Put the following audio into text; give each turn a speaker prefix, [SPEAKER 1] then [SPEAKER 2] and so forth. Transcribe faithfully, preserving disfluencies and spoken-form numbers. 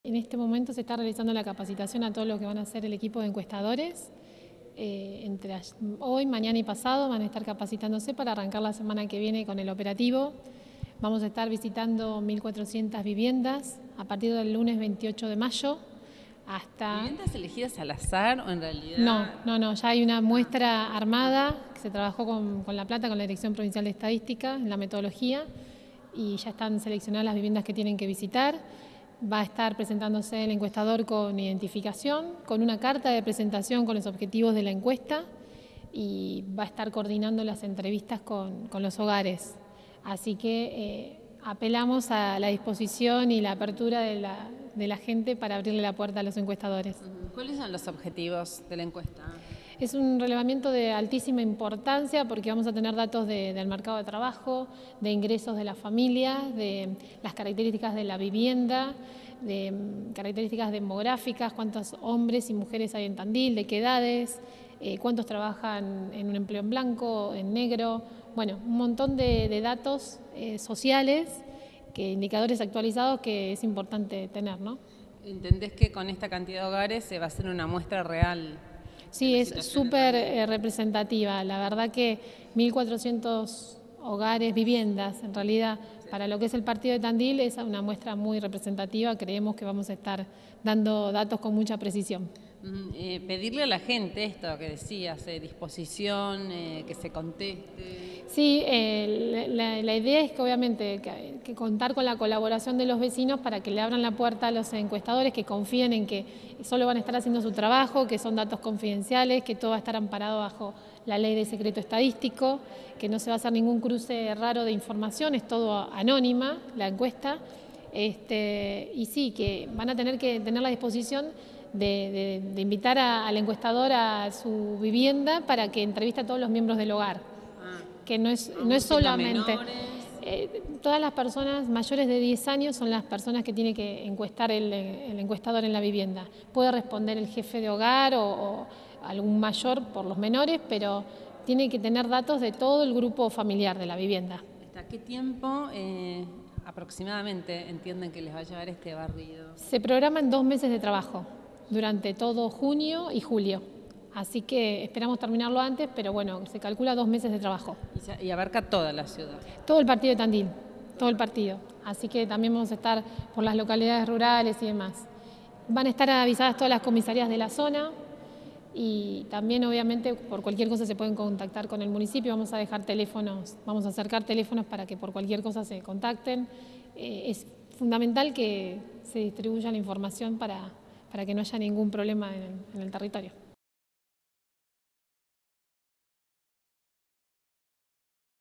[SPEAKER 1] En este momento se está realizando la capacitación a todos los que van a ser el equipo de encuestadores. Eh, entre hoy, mañana y pasado van a estar capacitándose para arrancar la semana que viene con el operativo. Vamos a estar visitando mil cuatrocientas viviendas a partir del lunes veintiocho de mayo hasta...
[SPEAKER 2] ¿Viviendas elegidas al azar o en realidad...?
[SPEAKER 1] No, no, no, ya hay una muestra armada que se trabajó con, con La Plata, con la Dirección Provincial de Estadística, en la metodología, y ya están seleccionadas las viviendas que tienen que visitar. Va a estar presentándose el encuestador con identificación, con una carta de presentación con los objetivos de la encuesta, y va a estar coordinando las entrevistas con, con los hogares. Así que eh, apelamos a la disposición y la apertura de la, de la gente para abrirle la puerta a los encuestadores.
[SPEAKER 2] ¿Cuáles son los objetivos de la encuesta?
[SPEAKER 1] Es un relevamiento de altísima importancia porque vamos a tener datos de, del mercado de trabajo, de ingresos de las familias, de las características de la vivienda, de características demográficas, cuántos hombres y mujeres hay en Tandil, de qué edades, eh, cuántos trabajan en un empleo en blanco, en negro, bueno, un montón de, de datos eh, sociales, que, indicadores actualizados que es importante tener, ¿no?
[SPEAKER 2] ¿Entendés que con esta cantidad de hogares se va a hacer una muestra real?
[SPEAKER 1] Sí, es súper eh, representativa. La verdad que mil cuatrocientos hogares, viviendas, en realidad, para lo que es el partido de Tandil es una muestra muy representativa. Creemos que vamos a estar dando datos con mucha precisión.
[SPEAKER 2] Eh, pedirle a la gente esto que decías, eh, disposición, eh, que se conteste.
[SPEAKER 1] Sí, eh, la, la idea es que obviamente que, que contar con la colaboración de los vecinos para que le abran la puerta a los encuestadores, que confíen en que solo van a estar haciendo su trabajo, que son datos confidenciales, que todo va a estar amparado bajo la ley de secreto estadístico, que no se va a hacer ningún cruce raro de información, es todo anónima la encuesta. Este, y sí, que van a tener que tener la disposición de, de, de invitar a, al encuestador a su vivienda para que entreviste a todos los miembros del hogar.
[SPEAKER 2] Ah,
[SPEAKER 1] que no es, no es solamente...
[SPEAKER 2] Menores.
[SPEAKER 1] Eh, todas las personas mayores de diez años son las personas que tiene que encuestar el, el encuestador en la vivienda. Puede responder el jefe de hogar o, o algún mayor por los menores, pero tiene que tener datos de todo el grupo familiar de la vivienda.
[SPEAKER 2] ¿Hasta qué tiempo eh, aproximadamente entienden que les va a llevar este barrido?
[SPEAKER 1] Se programan dos meses de trabajo, durante todo junio y julio. Así que esperamos terminarlo antes, pero bueno, se calcula dos meses de trabajo.
[SPEAKER 2] Y abarca toda la ciudad.
[SPEAKER 1] Todo el partido de Tandil, todo el partido. Así que también vamos a estar por las localidades rurales y demás. Van a estar avisadas todas las comisarías de la zona y también obviamente por cualquier cosa se pueden contactar con el municipio. Vamos a dejar teléfonos, vamos a acercar teléfonos para que por cualquier cosa se contacten. Eh, es fundamental que se distribuya la información para, para que no haya ningún problema en el, en el territorio.